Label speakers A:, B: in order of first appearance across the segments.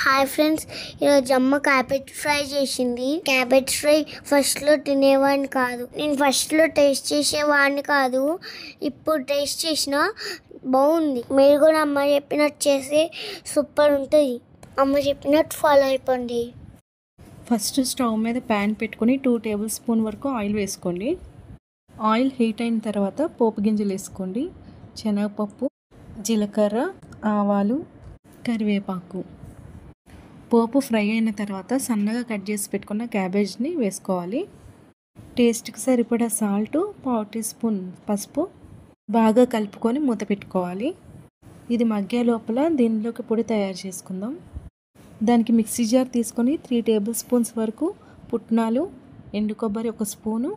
A: Hi friends, ఈరోజు అమ్మ cabbage fry చేసింది. క్యాబేజ్ ఫ్రై ఫస్ట్లో తినేవాడిని కాదు, నేను ఫస్ట్లో టేస్ట్ చేసేవాడిని కాదు. ఇప్పుడు టేస్ట్ చేసిన బాగుంది. మీరు కూడా అమ్మ చెప్పినట్టు చేస్తే సూపర్ ఉంటుంది. అమ్మ చెప్పినట్టు ఫాలో అయిపోండి.
B: ఫస్ట్ స్టవ్ మీద ప్యాన్ పెట్టుకొని 2 టేబుల్ స్పూన్ వరకు ఆయిల్ వేసుకోండి. ఆయిల్ హీట్ అయిన తర్వాత పోపు గింజలు వేసుకోండి. శనగపప్పు, జీలకర్ర, ఆవాలు, కరివేపాకు. పోపు ఫ్రై అయిన తర్వాత సన్నగా కట్ చేసి పెట్టుకున్న క్యాబేజ్ని వేసుకోవాలి. టేస్ట్కి సరిపడా సాల్ట్, 1/2 టీ స్పూన్ పసుపు బాగా కలుపుకొని మూత పెట్టుకోవాలి. ఇది మగ్గే లోపల దీనిలోకి పొడి తయారు చేసుకుందాం. దానికి మిక్సీ జార్ తీసుకొని 3 టేబుల్ స్పూన్స్ వరకు పుట్నాలు, ఎండు కొబ్బరి 1 స్పూను,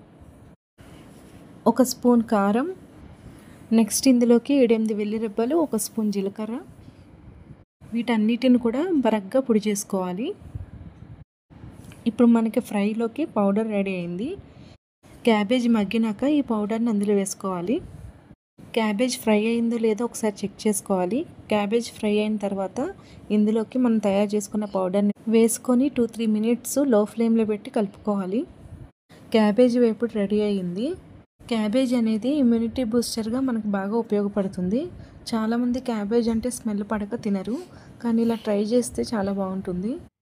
B: 1 స్పూన్ కారం, నెక్స్ట్ ఇందులోకి 7-8 వెల్లుల్లిరెబ్బలు, 1 స్పూన్ జీలకర్ర, వీటన్నిటిని కూడా బరగ్గా పొడి చేసుకోవాలి. ఇప్పుడు మనకి ఫ్రైలోకి పౌడర్ రెడీ అయింది. క్యాబేజ్ మగ్గినాక ఈ పౌడర్ని అందులో వేసుకోవాలి. క్యాబేజ్ ఫ్రై అయిందో లేదో ఒకసారి చెక్ చేసుకోవాలి. క్యాబేజ్ ఫ్రై అయిన తర్వాత ఇందులోకి మనం తయారు చేసుకున్న పౌడర్ని వేసుకొని 2-3 మినిట్స్ లో ఫ్లేమ్లో పెట్టి కలుపుకోవాలి. క్యాబేజ్ వేపుడు రెడీ అయింది. క్యాబేజ్ అనేది ఇమ్యూనిటీ బూస్టర్గా మనకు బాగా ఉపయోగపడుతుంది. చాలామంది క్యాబేజ్ అంటే స్మెల్ పడక తినరు, కానీ ఇలా ట్రై చేస్తే చాలా బాగుంటుంది.